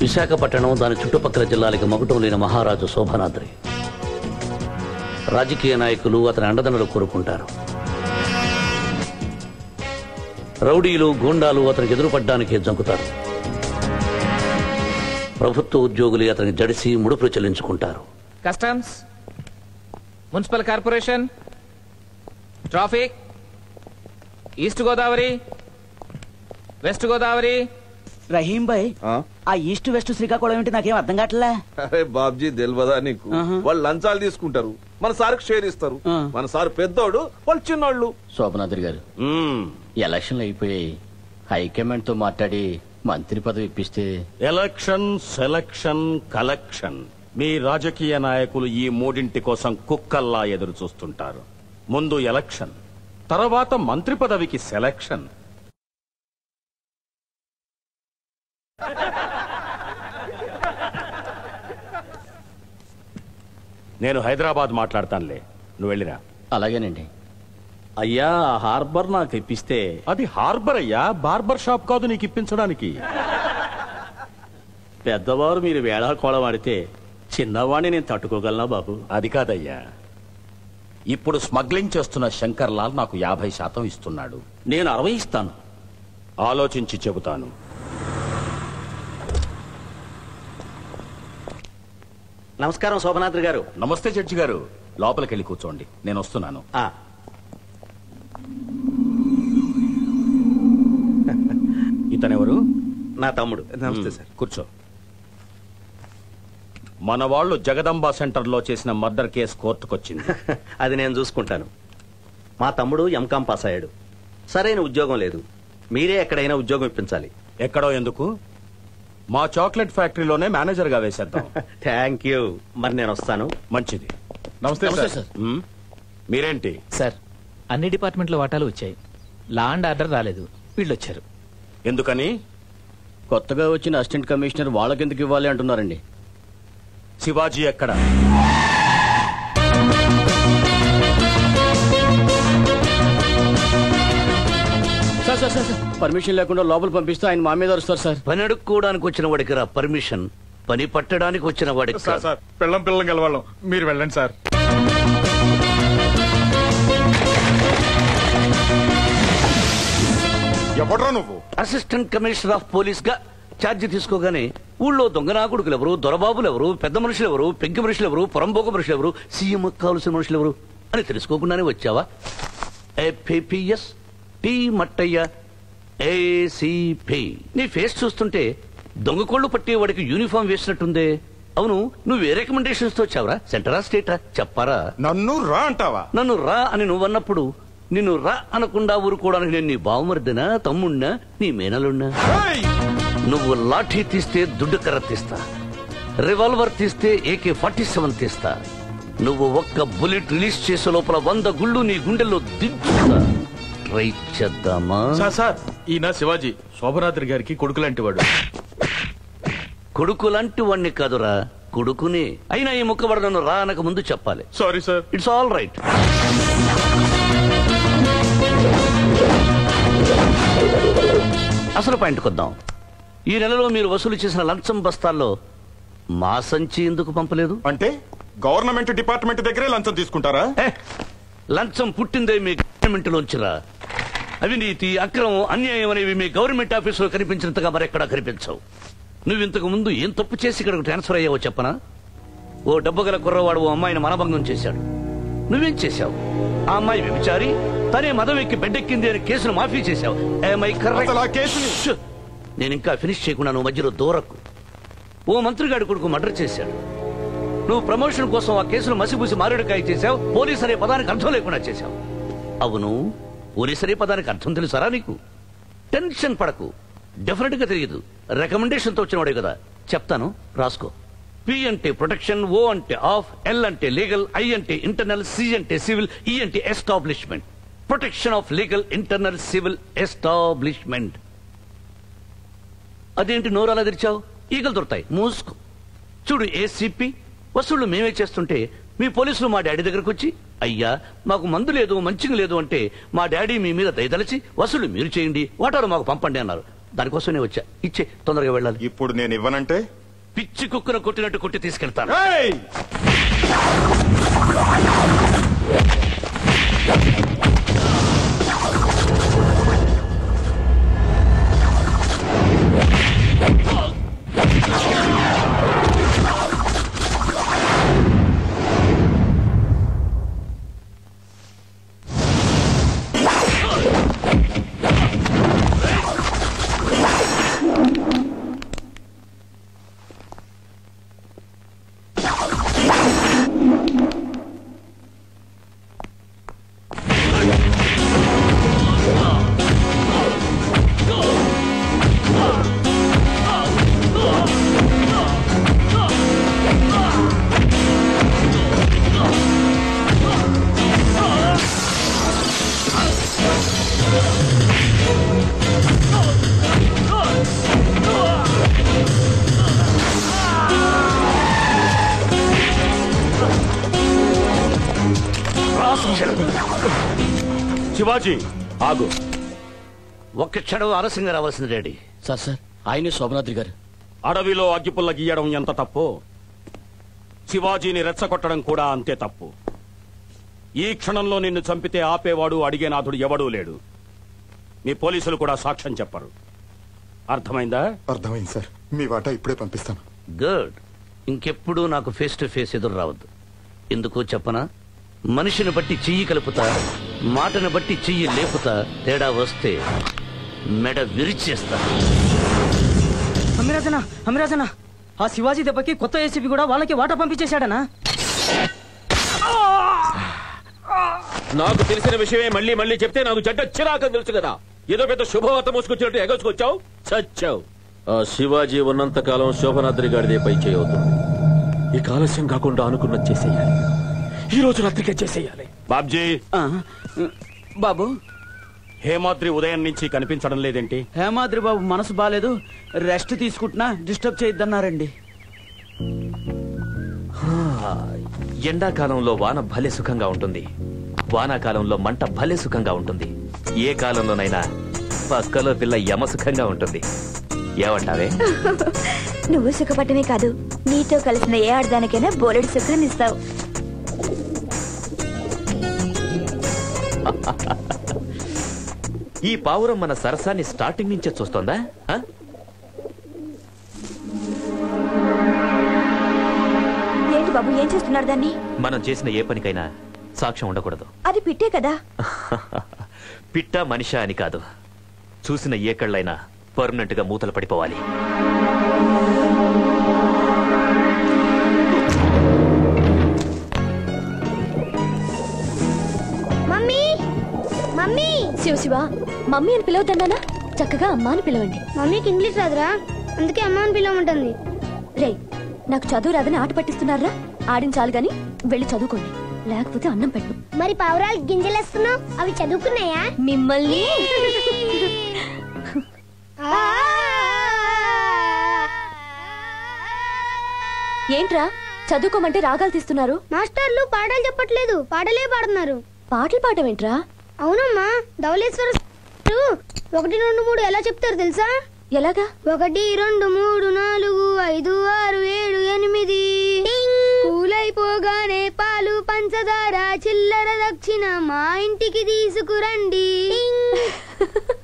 విశాఖపట్నం దాని చుట్టుపక్కల జిల్లాలకి మకుటం లేని మహారాజు శోభనాద్రి. రాజకీయ నాయకులు అతని అండదండలు కోరుకుంటారు. రౌడీలు గూండాలు అతనికి ఎదురుపడ్డానికి జంకుతారు. ప్రభుత్వ ఉద్యోగులు అతనికి జడిసి ముడుపులు చెల్లించుకుంటారు. Customs, municipal corporation, traffic, east Godavari, west Godavari. Rahim భాయ్, ఆ ఈస్ట్ వెస్ట్ శ్రీకాకుళం ఏంటి నాకేం అర్థం కావట్లే. అరే బాబ్జీ తెలియదా నీకు? వాళ్ళు లంచాలు తీసుకుంటారు, మన సార్కి షేర్ ఇస్తారు. మన సార్ పెద్దోడు, వాళ్ళు చిన్నోళ్ళు. శోభనాద్రి గారు, ఎలక్షన్లు అయిపోయాయి. హైకమాండ్ తో మాట్లాడి మంత్రి పదవి ఇప్పిస్తే. ఎలక్షన్, సెలక్షన్, కలెక్షన్, మీ రాజకీయ నాయకులు ఈ మూడింటి కోసం కుక్కల్లా ఎదురు చూస్తుంటారు. ముందు ఎలక్షన్, తర్వాత మంత్రి పదవికి సెలక్షన్. నేను హైదరాబాద్ మాట్లాడతానులే, నువ్వు వెళ్ళిరా. అలాగేనండి. అయ్యా, హార్బర్ నాకు ఇప్పిస్తే. అది హార్బర్ అయ్యా, బార్బర్ షాప్ కాదు నీకు ఇప్పించడానికి. పెద్దవారు మీరు వేళాకోళం ఆడితే చిన్నవాణ్ణి నేను తట్టుకోగలనా బాబు? అది కాదయ్యా, ఇప్పుడు స్మగ్లింగ్ చేస్తున్న శంకర్ లాల్ నాకు 50% ఇస్తున్నాడు. నేను 60 ఇస్తాను. ఆలోచించి చెబుతాను. నమస్కారం శోభనాద్రి గారు. నమస్తే జడ్జి గారు, లోపలికెళ్ళి కూర్చోండి, నేను వస్తున్నాను. ఇతనెవరు? నా తమ్ముడు. నమస్తే సార్. కూర్చో. మన వాళ్ళు జగదంబా సెంటర్ లో చేసిన మర్డర్ కేసు కోర్టుకొచ్చింది. అది నేను చూసుకుంటాను. మా తమ్ముడు ఎంకాం పాస్ అయ్యాడు. సరైన ఉద్యోగం లేదు. మీరే ఎక్కడైనా ఉద్యోగం ఇప్పించాలి. ఎక్కడో ఎందుకు? మా చాక్లెట్ ఫ్యాక్టరీలోనే మేనేజర్ గా వేసేద్దాం. Thank you. మరి నేను వస్తాను. మంచిది. నమస్తే సార్. మీరేంటి సార్, అన్ని డిపార్ట్మెంట్ల వాటాలు వచ్చాయి, లా అండ్ ఆర్డర్ రాలేదు. వీళ్ళు వచ్చారు. ఎందుకని? కొత్తగా వచ్చిన అసిస్టెంట్ కమిషనర్ వాళ్ళకెందుకు ఇవ్వాలి అంటున్నారండి. శివాజీ ఎక్కడ? సార్ పర్మిషన్ లేకుండా లోపల పంపిస్తే ఆయన మా మీద వస్తారు సార్. పని అడుక్కోవడానికి వచ్చిన వాడికి రా పర్మిషన్, పని పట్టడానికి వచ్చిన వాడికి. సార్ పిల్లం గెలవాళ్ళం, మీరు వెళ్ళండి సార్. ఎవడ్రా నువ్వు? అసిస్టెంట్ కమిషనర్ ఆఫ్ పోలీస్ గా ఛార్జీ తీసుకోగానే ఊళ్ళో దొంగనాకుడుకులు ఎవరు, దొరబాబులు ఎవరు, పెద్ద మనుషులు ఎవరు, పెంకి మనుషులు ఎవరు, పొరంబోక మనుషులు ఎవరు, సీఎం కావలసిన మనుషులు ఎవరు అని తెలుసుకోకుండానే వచ్చావా? APS T Mattayya ACP. నీ ఫేస్ చూస్తుంటే దొంగ కోళ్లు పట్టేవాడికి యూనిఫామ్ వేసినట్టుందే. అవును, నువ్వు ఏ రికమెండేషన్స్ తో వచ్చావురా? సెంటరా స్టేటా చెప్పారా? నన్ను రా అంటావా? నన్ను రా అని నువ్వన్నప్పుడు నిన్ను రా అనకుండా ఊరుకోవడానికి నేను నీ బావమరిదినా, తమ్ముణ్ణా, నీ మేనలున్నా? నువ్వు లాఠీ తీస్తే దుడ్డు కర్ర తీస్తా, రివాల్వర్ తీస్తే AK-47 తీస్తా. నువ్వు ఒక్క బుల్లెట్ రిలీజ్ చేసే లోపల 100 గుళ్ళు నీ గుండెల్లో దించుతా. ట్రై చేద్దామా? సార్, ఈయన శివాజీ, శోభనాద్రి గారికి కొడుకు లాంటి వాడు. కొడుకు లాంటి వాడిని కాదురా, కొడుకునే. అయినా ఈ ముక్కబడ నన్ను రా అనక ముందు చెప్పాలి. Sorry sir. It's all right. అసలు పాయింట్కి వద్దాం. ఈ నెలలో మీరు వసూలు చేసిన లంచం బస్తాల్లో మా సంచి ఎందుకు పంపలేదు? అంటే గవర్నమెంట్ డిపార్ట్మెంట్ దగ్గరే లంచం తీసుకుంటారా? లంచం పుట్టిందే మీ గవర్నమెంట్ లోంచిరా. అవినీతి, అక్రమం, అన్యాయం అనేవి మీ గవర్నమెంట్ ఆఫీసులో కనిపించినంతగా మరెక్కడా కనిపించవు. నువ్వు ఇంతకు ముందు ఏం తప్పు చేసి ఇక్కడికి ట్రాన్స్ఫర్ అయ్యావో చెప్పనా? ఓ డబ్బు గల కుర్రవాడు ఓ అమ్మాయిని మనభంగం చేశాడు. నువ్వేం చేశావు? ఆ అమ్మాయి వ్యభిచారి, తనే మదం ఎక్కి బెడ్డెక్కింది అని కేసును మాఫీ చేశావు. నేను ఇంకా ఫినిష్ చేయకుండా నువ్వు మధ్యలో దూరకు. ఓ మంత్రిగాడి కొడుకు మర్డర్ చేశాడు. నువ్వు ప్రమోషన్ కోసం ఆ కేసును మసిపూసి మారేడుకాయ చేశావు. పోలీస్ అనే పదానికి అర్థం లేకుండా చేశావు. అవును, పోలీస్ అనే పదానికి అర్థం తెలుసారా నీకు? టెన్షన్ పడకు, డెఫినెట్ గా తెలియదు. రికమెండేషన్ తో వచ్చినవాడే కదా, చెప్తాను, రాసుకో. P అంటే ప్రొటెక్షన్, O అంటే ఆఫ్, L అంటే లీగల్, I అంటే ఇంటర్నల్, C అంటే సివిల్, E అంటే establishment. Protection of legal, internal, civil, establishment. అదేంటి నోరు అలా తెరిచావు? ఈగలు దొరుకుతాయి, మూసుకో. చూడు ఏసీపీ, వసూళ్లు మేమే చేస్తుంటే మీ పోలీసులు మా డాడీ దగ్గరకు వచ్చి, అయ్యా మాకు మందు లేదు, మంచిగా లేదు అంటే మా డాడీ మీ మీద దయదలిచి వసూళ్లు మీరు చేయండి, వాటాలు మాకు పంపండి అన్నారు. దానికోసమే వచ్చా. ఇచ్చే, తొందరగా వెళ్ళాలి. ఇప్పుడు నేను ఇవ్వనంటే పిచ్చి కుక్కను కొట్టినట్టు కొట్టి తీసుకెళ్తాను. శివాజీ ఆగు. ఒక్క క్షణం ఆలస్యంగా రావాల్సింది డాడీ. సార్ సార్ ఆయనే శోభనాద్రి గారు. అడవిలో అగ్గిపుల్ల గీయడం ఎంత తప్పు, శివాజీని రెచ్చగొట్టడం కూడా అంతే తప్పు. ఈ క్షణంలో నిన్ను చంపితే ఆపేవాడు అడిగేనాథుడు ఎవడూ లేడు. మీ పోలీసులు కూడా సాక్ష్యం చెప్పరు. అర్థమైందా? అర్థమైంది సార్. మీ వాటా ఇప్పుడే పంపిస్తాను. గుడ్. ఇంకెప్పుడు నాకు ఫేస్ టు ఫేస్ ఎదురు రావద్దు. ఎందుకో చెప్పనా? మనిషిని బట్టి చెయ్యి కలుపుతా, మాటను బట్టి చెయ్యి లేపుతా. తేడా వస్తే మెడ విరిచేస్తా. అమిరాజనా ఆ శివాజీ దెబ్బకి కొత్త ఏసీపీ కూడా వాళ్ళకి వాటా పంపించేశాడనా? నాకు తెలిసిన విషయమే మళ్ళీ మళ్ళీ చెప్తే నాకు చెడ్డ చిరాకని తెలుసు కదా. ఏదో పెద్ద శుభవార్త మోసుకొచ్చినట్టు ఎగసుకొచ్చావు, చచ్చావు. ఆ శివాజీ ఉన్నంత కాలం శోభనాద్రి గారిదే పై చేయవుతుంది. ఈ ఆలస్యం కాకుండా అనుకున్నది చేసేయాలి. ఈ రోజు రాత్రికే చేసేయాలి. బాబ్జీ బాబు, హేమాద్రి ఉదయం నుంచి కనిపించడం లేదేంటి? హేమాద్రి బాబు మనసు బాలేదు, రెస్ట్ తీసుకుంటున్నా, డిస్టర్బ్ చేయొద్దన్నారండి. ఎండాకాలంలో వాన భలే సుఖంగా ఉంటుంది, వానాకాలంలో మంట భలే సుఖంగా ఉంటుంది. ఏ కాలంలోనైనా పక్కలో పిల్ల యమ సుఖంగా ఉంటుంది. ఏమంటావే? నువ్వు సుఖపట్టమే కాదు, నీతో కలిసిన ఏ ఆడదానికైనా బోలెడు సుఖాన్ని ఇస్తావు. ఈ పావురం మన సరసాన్ని స్టార్టింగ్ నుంచే చూస్తోందా? ఏంటి బాబు, ఏం చేస్తున్నారు దాన్ని? మనం చేసిన ఏ పనికైనా సాక్ష్యం ఉండకూడదు. అది పిట్టే కదా. పిట్ట మనిషా అని కాదు, చూసిన ఏ కళ్ళైనా పర్మనెంట్ గా మూతలు పడిపోవాలి. శివ మమ్మీ అని పిలవద్దన్నానా? చక్కగా అమ్మా అని పిలవండి. మమ్మీకి ఇంగ్లీష్ రాదురా, అందుకే అమ్మ అని పిలవమంటుంది. రే, నాకు చదువు రాదని ఆట పట్టిస్తున్నారా? ఆడించాలి గాని వెళ్ళి చదువుకోండి, లేకపోతే అన్నం పెట్టు. మరి పావురాలు గింజలేస్తున్నావు, అవి చదువుకున్నాయా? మిమ్మల్ని ఏంట్రా చదువుకోమంటే రాగాలు తీస్తున్నారు? మాస్టర్లు పాటలు చెప్పట్లేదు, పాటలే పాడుతున్నారు. పాటలు పాడమేంట్రా? అవునమ్మా, ధవళేశ్వర 1 2 3 ఎలా చెప్తారు తెలుసా? ఎలాగా? 1 2 3 4 5 6 7 8 పూలైపోగానే పాలు పంచదార చిల్లర దక్షిణ మా ఇంటికి తీసుకురండి.